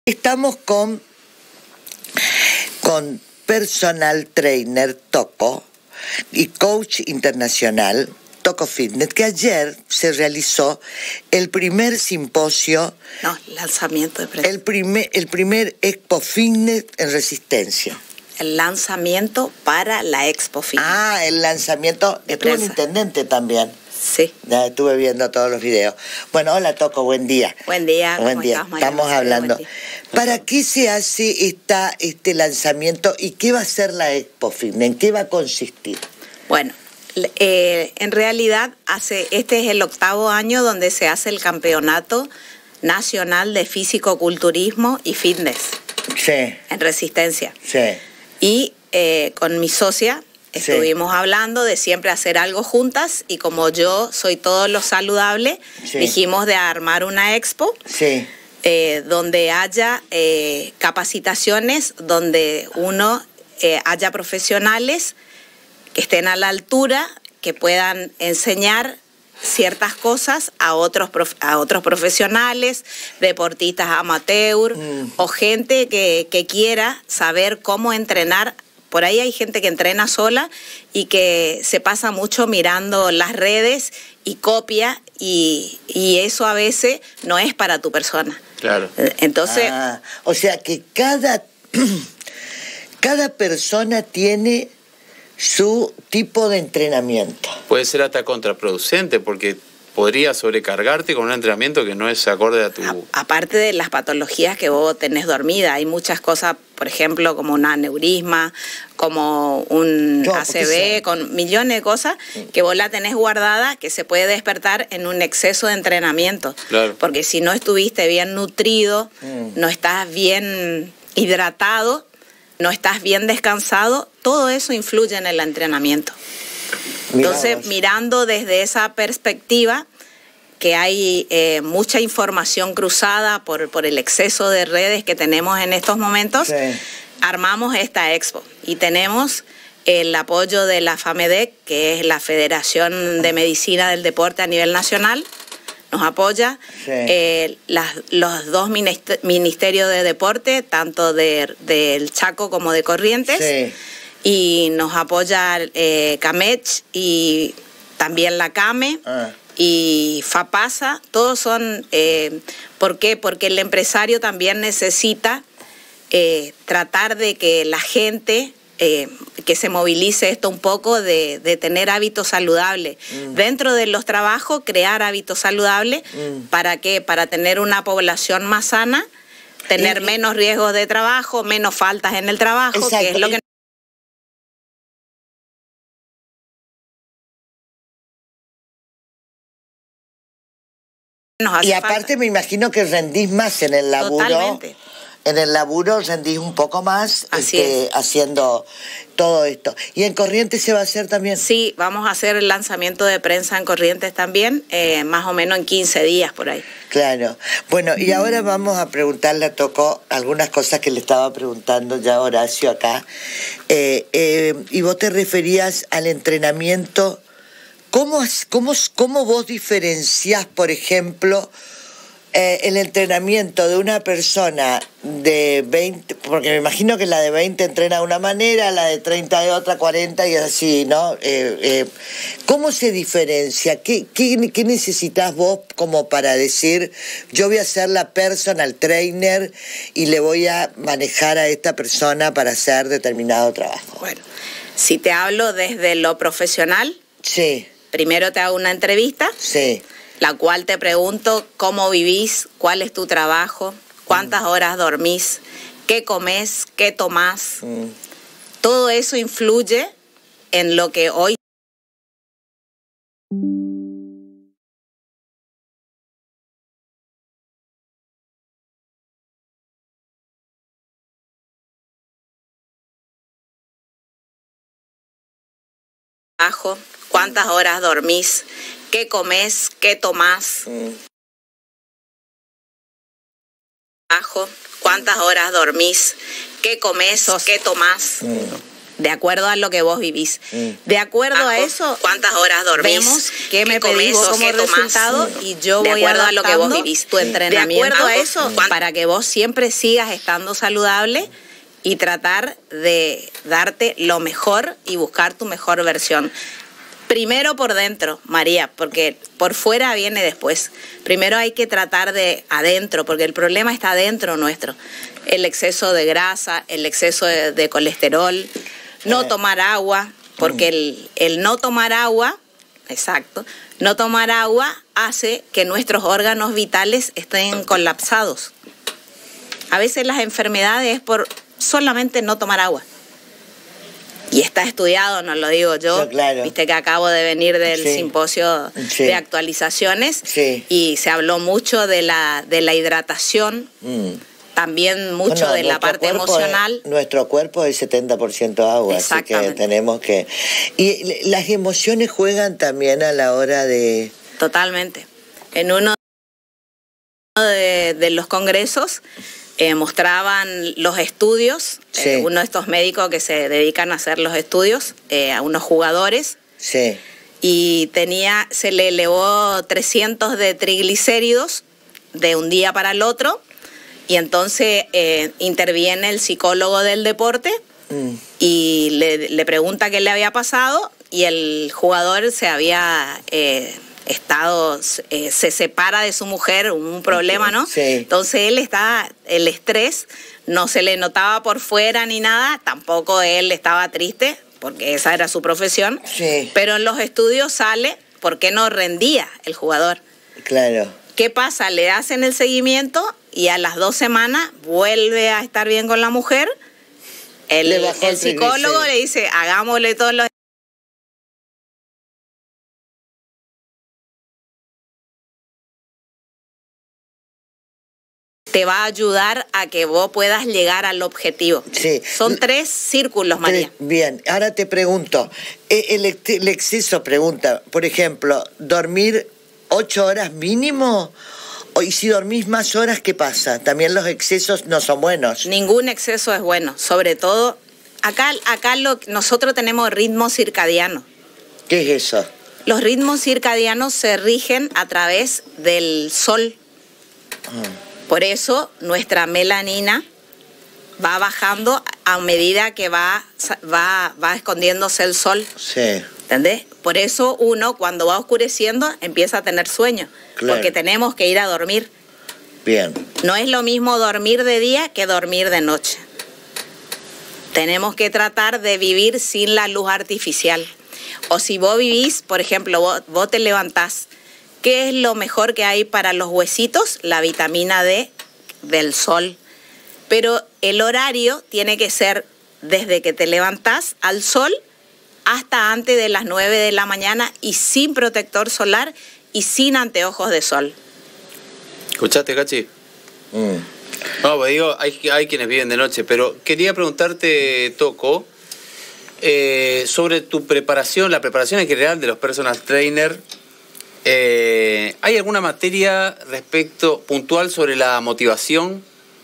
Estamos con personal trainer Toco y coach internacional Toco Fitness, que ayer se realizó el primer simposio, lanzamiento de prensa. el primer Expo Fitness en Resistencia. El lanzamiento para la Expo Fitness. Ah, el lanzamiento. Estuvo el intendente también. Sí. Ya estuve viendo todos los videos. Bueno, hola Toco, buen día. Buen día. Buen día. Estamos hablando. ¿Para qué se hace este lanzamiento y qué va a ser la Expo Fitness? ¿En qué va a consistir? Bueno, en realidad este es el 8º año donde se hace el Campeonato Nacional de Físico-Culturismo y Fitness. Sí. En Resistencia. Sí. Y con mi socia estuvimos hablando de siempre hacer algo juntas, y como yo soy todo lo saludable, dijimos de armar una expo donde haya capacitaciones, donde haya profesionales que estén a la altura, que puedan enseñar ciertas cosas a otros profesionales, deportistas amateur o gente que quiera saber cómo entrenar. Por ahí hay gente que entrena sola y que se pasa mucho mirando las redes y copia, y eso a veces no es para tu persona. Claro. Entonces, o sea que cada persona tiene su tipo de entrenamiento. Puede ser hasta contraproducente, porque podría sobrecargarte con un entrenamiento que no es acorde a tu... Aparte de las patologías que vos tenés dormida, hay muchas cosas, por ejemplo, como un aneurisma, como un ACV, con millones de cosas que vos la tenés guardada, que se puede despertar en un exceso de entrenamiento. Claro. Porque si no estuviste bien nutrido, no estás bien hidratado, no estás bien descansado, todo eso influye en el entrenamiento. Entonces, mirando desde esa perspectiva, que hay mucha información cruzada por el exceso de redes que tenemos en estos momentos, armamos esta expo y tenemos el apoyo de la FAMEDEC, que es la Federación de Medicina del Deporte a nivel nacional, nos apoya, los dos ministerios de deporte, tanto del Chaco como de Corrientes, y nos apoya CAMECH y también la CAME y FAPASA. Todos son, ¿por qué? Porque el empresario también necesita tratar de que la gente, que se movilice esto un poco, de tener hábitos saludables. Dentro de los trabajos, crear hábitos saludables. ¿Para qué? Para tener una población más sana, tener menos riesgos de trabajo, menos faltas en el trabajo, que es lo que... Y aparte me imagino que rendís más en el laburo. Totalmente. En el laburo rendís un poco más haciendo todo esto. ¿Y en Corrientes se va a hacer también? Sí, vamos a hacer el lanzamiento de prensa en Corrientes también, más o menos en 15 días por ahí. Claro. Bueno, y ahora vamos a preguntarle a Toco algunas cosas que le estaba preguntando ya a Horacio acá. Y vos te referías al entrenamiento. ¿Cómo vos diferenciás, por ejemplo, el entrenamiento de una persona de 20, porque me imagino que la de 20 entrena de una manera, la de 30 de otra, 40 y así, ¿no? ¿Cómo se diferencia? ¿Qué necesitas vos como para decir, yo voy a ser la personal trainer y le voy a manejar a esta persona para hacer determinado trabajo? Bueno, si te hablo desde lo profesional, primero te hago una entrevista, la cual te pregunto cómo vivís, cuál es tu trabajo, cuántas horas dormís, qué comés, qué tomás. Todo eso influye en lo que hoy... ¿Cuántas horas dormís? ¿Qué comés? ¿Qué tomás? ¿Cuántas horas dormís? ¿Qué comés? ¿Qué tomás? de acuerdo a lo que vos vivís. De acuerdo a eso, ¿cuántas horas dormís? Vemos qué me pedís vos como resultado y yo voy acuerdo a lo que vos vivís. Tu entrenamiento De acuerdo a eso, para que vos siempre sigas estando saludable y tratar de darte lo mejor y buscar tu mejor versión. Primero por dentro, María, porque por fuera viene después. Primero hay que tratar de adentro, porque el problema está adentro nuestro. El exceso de grasa, el exceso de colesterol, no tomar agua, porque el no tomar agua, exacto, no tomar agua hace que nuestros órganos vitales estén colapsados. A veces las enfermedades es por solamente no tomar agua. Y está estudiado, no lo digo yo. Claro. Viste que acabo de venir del simposio de actualizaciones y se habló mucho de la hidratación, también mucho de la parte emocional. Nuestro cuerpo es 70% agua, así que tenemos que... Y las emociones juegan también a la hora de... Totalmente. En uno de los congresos mostraban los estudios, uno de estos médicos que se dedican a hacer los estudios a unos jugadores, y se le elevó 300 de triglicéridos de un día para el otro, y entonces interviene el psicólogo del deporte y le pregunta qué le había pasado, y el jugador se había... se separa de su mujer, un problema, ¿no? Entonces el estrés no se le notaba por fuera ni nada, tampoco él estaba triste, porque esa era su profesión, pero en los estudios sale por qué no rendía el jugador. Claro. ¿Qué pasa? Le hacen el seguimiento y a las 2 semanas vuelve a estar bien con la mujer. El psicólogo le dice, hagámosle todos los... te va a ayudar a que vos puedas llegar al objetivo. Son 3 círculos, María. Bien, ahora te pregunto, el exceso, por ejemplo, ¿dormir 8 horas mínimo? Y si dormís más horas, ¿qué pasa? También los excesos no son buenos. Ningún exceso es bueno, sobre todo, acá nosotros tenemos ritmo circadiano. ¿Qué es eso? Los ritmos circadianos se rigen a través del sol. Por eso nuestra melanina va bajando a medida que va escondiéndose el sol. ¿Entendés? Por eso uno, cuando va oscureciendo, empieza a tener sueño. Porque tenemos que ir a dormir. Bien. No es lo mismo dormir de día que dormir de noche. Tenemos que tratar de vivir sin la luz artificial. O si vos vivís, por ejemplo, vos te levantás, ¿qué es lo mejor que hay para los huesitos? La vitamina D del sol. Pero el horario tiene que ser desde que te levantás al sol hasta antes de las 9 de la mañana y sin protector solar y sin anteojos de sol. ¿Escuchaste, Cachi? No, pues digo, hay quienes viven de noche, pero quería preguntarte, Toco, sobre tu preparación, la preparación en general de los personal trainer. ¿Hay alguna materia puntual sobre la motivación?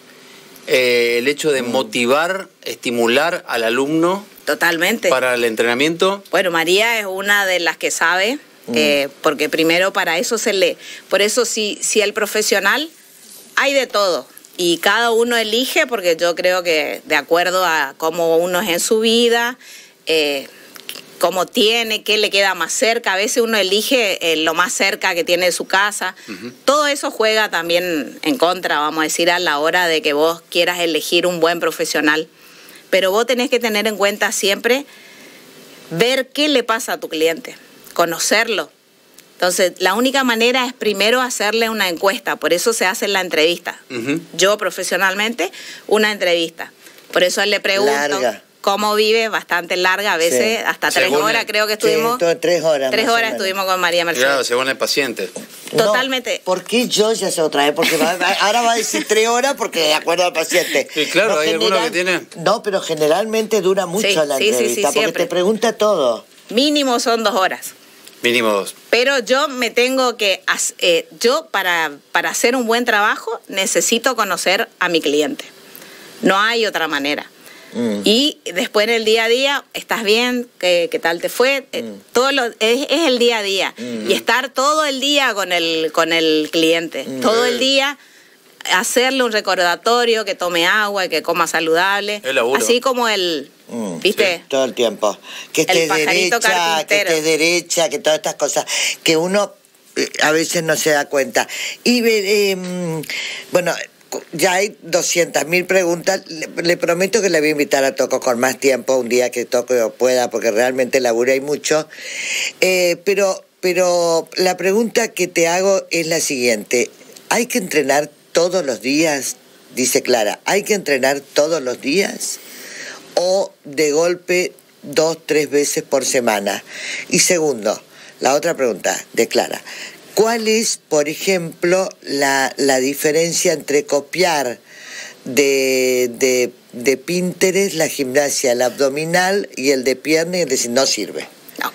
El hecho de motivar, estimular al alumno. Totalmente. Para el entrenamiento. Bueno, María es una de las que sabe, porque primero para eso por eso si el profesional, hay de todo. Y cada uno elige, porque yo creo que de acuerdo a cómo uno es en su vida, cómo tiene, qué le queda más cerca. A veces uno elige lo más cerca que tiene de su casa. Todo eso juega también en contra, vamos a decir, a la hora de que vos quieras elegir un buen profesional. Pero vos tenés que tener en cuenta siempre ver qué le pasa a tu cliente, conocerlo. Entonces, la única manera es primero hacerle una encuesta, por eso se hace la entrevista. Yo profesionalmente, una entrevista. Por eso le pregunto cómo vive, bastante larga, a veces hasta 3 horas creo que estuvimos. 3 horas. 3 horas estuvimos con María Mercedes. Claro, según el paciente. Totalmente. No, ¿por qué yo ya sé otra vez? Porque ahora va a decir 3 horas porque de acuerdo al paciente. Sí, claro, hay algunos que tienen. No, pero generalmente dura mucho la entrevista porque te pregunta todo. Mínimo son 2 horas. Mínimo 2. Pero yo me tengo que... yo para hacer un buen trabajo necesito conocer a mi cliente. No hay otra manera. Y después en el día a día, ¿estás bien? ¿Qué tal te fue? Es el día a día. Y estar todo el día con el cliente. Todo el día hacerle un recordatorio, que tome agua, que coma saludable. Así como ¿viste? Sí, todo el tiempo. Que estés derecha, que todas estas cosas. Que uno a veces no se da cuenta. Y bueno, ya hay 200.000 preguntas. Le prometo que le voy a invitar a Toco con más tiempo un día que Toco pueda, porque realmente labura y mucho. Pero la pregunta que te hago es la siguiente. ¿Hay que entrenar todos los días? Dice Clara. ¿Hay que entrenar todos los días? ¿O de golpe 2-3 veces por semana? Y segundo, la otra pregunta de Clara. ¿Cuál es, por ejemplo, la diferencia entre copiar de Pinterest la gimnasia, el abdominal y el de pierna? Y decir, no sirve.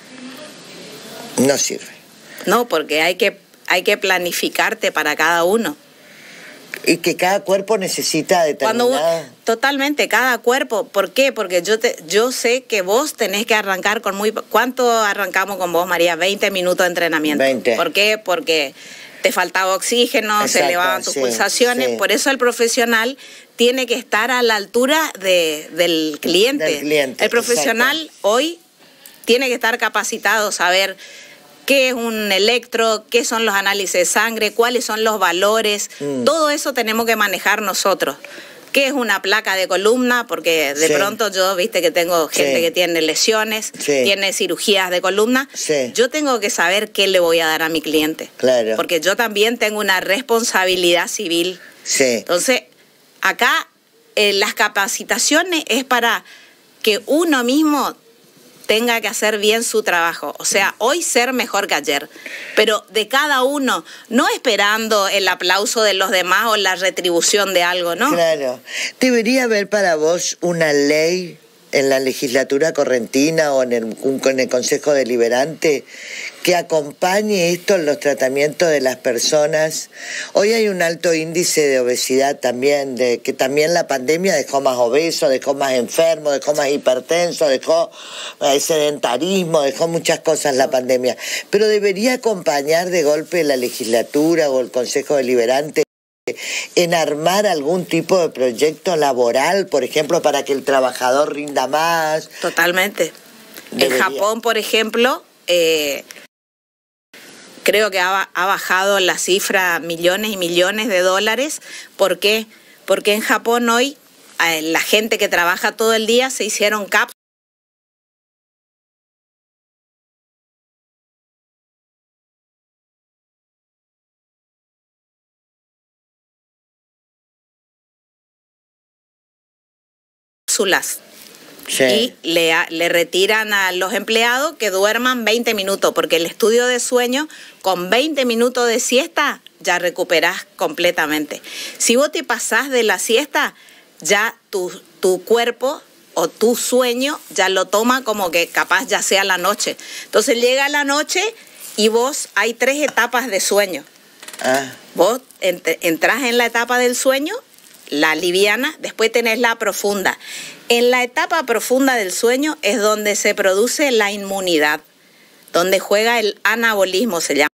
No sirve. No, porque hay que planificarte para cada uno. Y que cada cuerpo necesita determinada... Totalmente, cada cuerpo. ¿Por qué? Porque yo sé que vos tenés que arrancar con ¿Cuánto arrancamos con vos, María? 20 minutos de entrenamiento. 20. ¿Por qué? Porque te faltaba oxígeno, exacto, se elevaban tus pulsaciones. Sí. Por eso el profesional tiene que estar a la altura del cliente. El profesional, exacto, hoy tiene que estar capacitado, saber qué es un electro, qué son los análisis de sangre, cuáles son los valores. Todo eso tenemos que manejar nosotros. ¿Qué es una placa de columna? Porque de pronto yo, viste que tengo gente que tiene lesiones, tiene cirugías de columna. Yo tengo que saber qué le voy a dar a mi cliente. Claro. Porque yo también tengo una responsabilidad civil. Entonces, acá las capacitaciones es para que uno mismo tenga que hacer bien su trabajo. O sea, hoy ser mejor que ayer. Pero de cada uno, no esperando el aplauso de los demás o la retribución de algo, ¿no? Claro. ¿Debería haber para vos una ley en la legislatura correntina o en el Consejo Deliberante que acompañe esto en los tratamientos de las personas? Hoy hay un alto índice de obesidad también, que también la pandemia dejó más obesos, dejó más enfermos, dejó más hipertensos, dejó sedentarismo, dejó muchas cosas la pandemia. Pero debería acompañar de golpe la legislatura o el Consejo Deliberante en armar algún tipo de proyecto laboral, por ejemplo, para que el trabajador rinda más. Totalmente. En Japón, por ejemplo, creo que ha bajado la cifra millones y millones de dólares. ¿Por qué? Porque en Japón hoy la gente que trabaja todo el día se hicieron cápsulas y le retiran a los empleados que duerman 20 minutos, porque el estudio de sueño, con 20 minutos de siesta, ya recuperás completamente. Si vos te pasás de la siesta, ya tu cuerpo o tu sueño ya lo toma como que capaz ya sea la noche. Entonces llega la noche y vos, hay 3 etapas de sueño. Vos entrás en la etapa del sueño, la liviana, después tenés la profunda. En la etapa profunda del sueño es donde se produce la inmunidad, donde juega el anabolismo, se llama.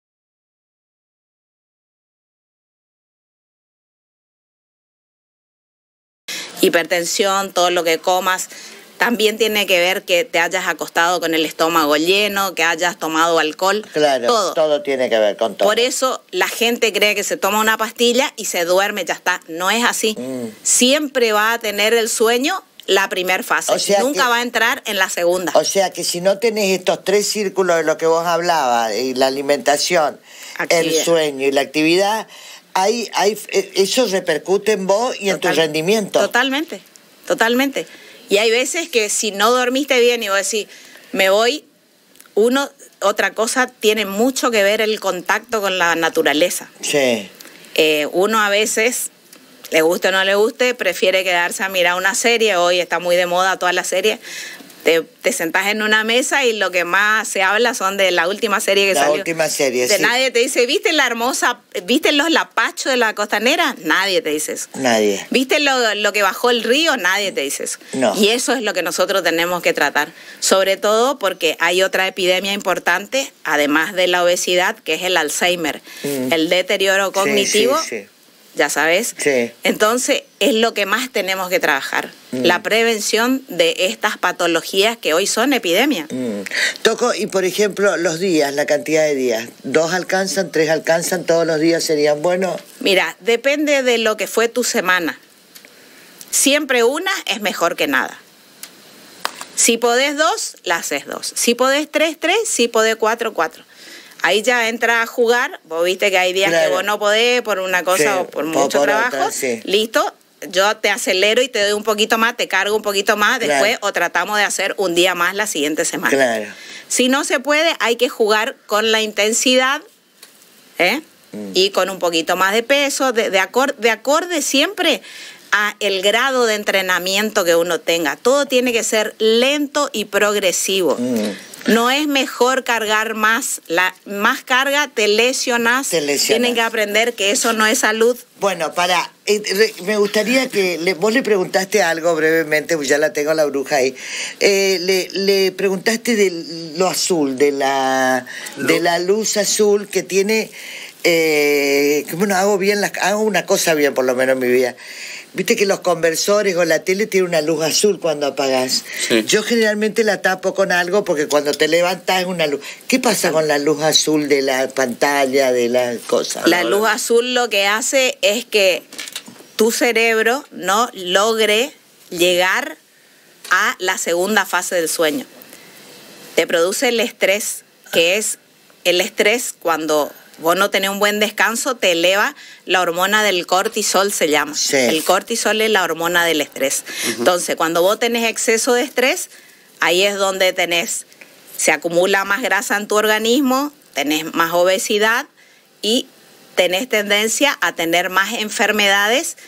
Hipertensión, todo lo que comas. También tiene que ver que te hayas acostado con el estómago lleno, que hayas tomado alcohol. Claro, todo tiene que ver con todo. Por eso la gente cree que se toma una pastilla y se duerme, ya está. No es así. Siempre va a tener el sueño la primera fase. O sea, nunca va a entrar en la segunda. O sea que si no tenés estos 3 círculos de lo que vos hablabas, y la alimentación, el sueño y la actividad, eso repercute en vos y en tu rendimiento. Totalmente, totalmente. Y hay veces que si no dormiste bien y vos decís, me voy, otra cosa tiene mucho que ver el contacto con la naturaleza. Uno a veces, le guste o no le guste, prefiere quedarse a mirar una serie. Hoy está muy de moda toda la serie. Te sentás en una mesa y lo que más se habla son de la última serie que salió. La última serie, de sí. Nadie te dice, ¿viste la hermosa, viste los lapachos de la costanera? Nadie te dice eso. Nadie. ¿Viste lo que bajó el río? Nadie te dice eso. No. Y eso es lo que nosotros tenemos que tratar. Sobre todo porque hay otra epidemia importante, además de la obesidad, que es el Alzheimer. El deterioro cognitivo. Sí. Ya sabes. Sí. Entonces, es lo que más tenemos que trabajar. La prevención de estas patologías que hoy son epidemias. Toco, y por ejemplo, los días, la cantidad de días. ¿2 alcanzan, 3 alcanzan, todos los días serían buenos? Mira, depende de lo que fue tu semana. Siempre una es mejor que nada. Si podés 2, la haces 2. Si podés 3, 3. Si podés 4, 4. Ahí ya entra a jugar. Vos viste que hay días que vos no podés por una cosa o por mucho trabajo. Otra, sí. Listo, yo te acelero y te doy un poquito más, te cargo un poquito más después, o tratamos de hacer un día más la siguiente semana. Claro. Si no se puede, hay que jugar con la intensidad, y con un poquito más de peso, de acorde siempre a el grado de entrenamiento que uno tenga. Todo tiene que ser lento y progresivo. No es mejor cargar más. Más carga, te lesionas. Tienen que aprender que eso no es salud. Bueno, me gustaría que vos le preguntaste algo brevemente, pues ya la tengo la bruja ahí. Le preguntaste de lo azul, de la luz azul que tiene. Bueno, hago una cosa bien por lo menos en mi vida. Viste que los conversores o la tele tiene una luz azul cuando apagás. Sí. Yo generalmente la tapo con algo porque cuando te levantás es una luz. ¿Qué pasa con la luz azul de la pantalla, de la cosa? La luz azul lo que hace es que tu cerebro no logre llegar a la segunda fase del sueño. Te produce el estrés, que es el estrés cuando vos no tenés un buen descanso, te eleva la hormona del cortisol, se llama. Sí. El cortisol es la hormona del estrés. Entonces, cuando vos tenés exceso de estrés, ahí es donde se acumula más grasa en tu organismo, tenés más obesidad y tenés tendencia a tener más enfermedades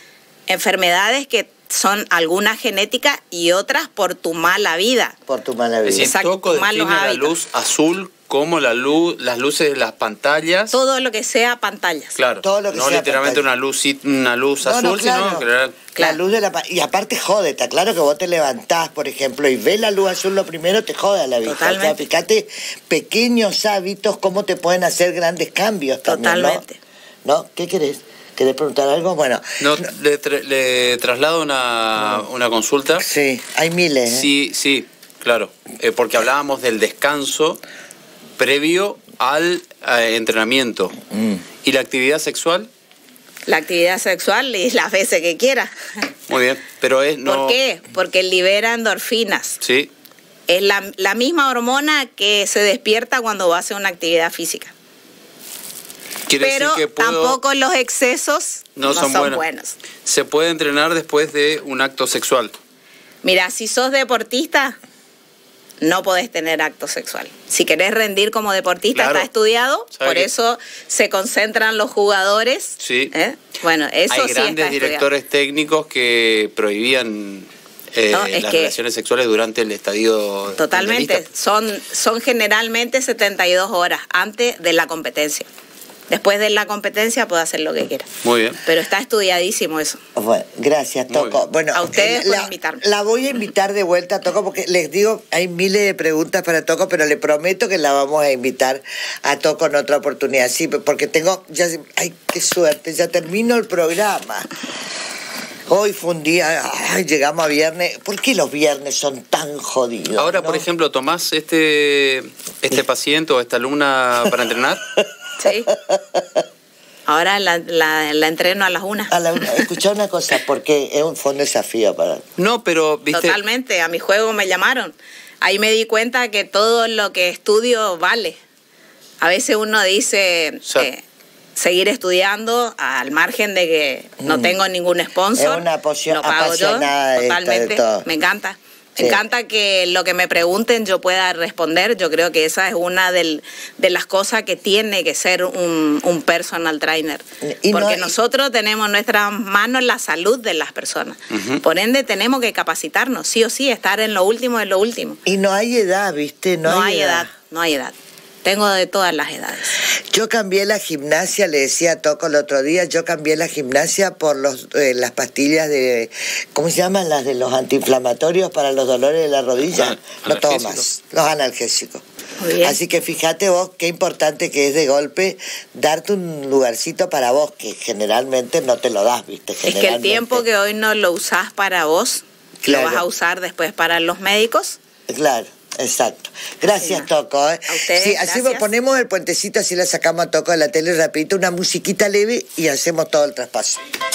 que son algunas genéticas y otras por tu mala vida. Por tu mala vida. Es decir, Exacto, Toco define malos la hábitos. luz azul como las luces de las pantallas. Todo lo que sea pantallas. Claro, Todo lo que no sea literalmente pantalla. una luz No, azul, claro. sino crear... La luz de y aparte jode, está claro que vos te levantás, por ejemplo, y ves la luz azul, lo primero te jode a la vista. Totalmente. O sea, fíjate, pequeños hábitos, cómo te pueden hacer grandes cambios también, Totalmente. ¿no? ¿Qué querés? ¿Querés preguntar algo? Bueno. No, le traslado una consulta. Sí, hay miles. Sí, claro. Porque hablábamos del descanso previo al entrenamiento. ¿Y la actividad sexual? La actividad sexual y las veces que quiera. Muy bien, pero ¿Por qué? Porque libera endorfinas. Sí. Es la misma hormona que se despierta cuando hace una actividad física. Pero decir que tampoco los excesos no son buenos. Se puede entrenar después de un acto sexual. Mira, si sos deportista, no podés tener acto sexual. Si querés rendir como deportista, Claro. está estudiado, por eso se concentran los jugadores. Sí. Bueno, eso Hay sí grandes está directores técnicos que prohibían las relaciones sexuales durante el estadio. Totalmente. Son generalmente 72 horas antes de la competencia. Después de la competencia puede hacer lo que quiera. Muy bien. Pero está estudiadísimo eso. Bueno, gracias, Toco. Bueno, a ustedes por invitarme. La voy a invitar de vuelta a Toco porque les digo, hay miles de preguntas para Toco, pero le prometo que la vamos a invitar a Toco en otra oportunidad. Sí, porque ay, qué suerte, ya termino el programa. Hoy fue un día, llegamos a viernes. ¿Por qué los viernes son tan jodidos? Ahora, ¿no? por ejemplo, ¿tomás este paciente o esta alumna para entrenar? Sí. Ahora la entreno a las 1. Escuchá una cosa, porque es un desafío para... No, pero, ¿viste? Totalmente, a mi juego me llamaron. Ahí me di cuenta que todo lo que estudio vale. A veces uno dice seguir estudiando al margen de que no tengo ningún sponsor. Es una lo pago yo, apasionada totalmente, de todo. me encanta. Me encanta que lo que me pregunten yo pueda responder. Yo creo que esa es una de las cosas que tiene que ser un personal trainer. Porque nosotros tenemos en nuestras manos la salud de las personas. Por ende, tenemos que capacitarnos, sí o sí, estar en lo último de lo último. Y no hay edad, ¿viste? No hay edad. Tengo de todas las edades. Yo cambié la gimnasia, le decía a Toco el otro día, yo cambié la gimnasia por las pastillas de, ¿cómo se llaman? Las de los antiinflamatorios para los dolores de la rodilla. No tomo más, los analgésicos. Así que fíjate vos qué importante que es de golpe darte un lugarcito para vos, que generalmente no te lo das, ¿viste? Es que el tiempo que hoy no lo usás para vos, lo vas a usar después para los médicos. Claro. Exacto. Gracias, Toco. A ustedes, sí, así gracias. Ponemos el puentecito, así la sacamos a Toco de la tele rapidito, una musiquita leve y hacemos todo el traspaso.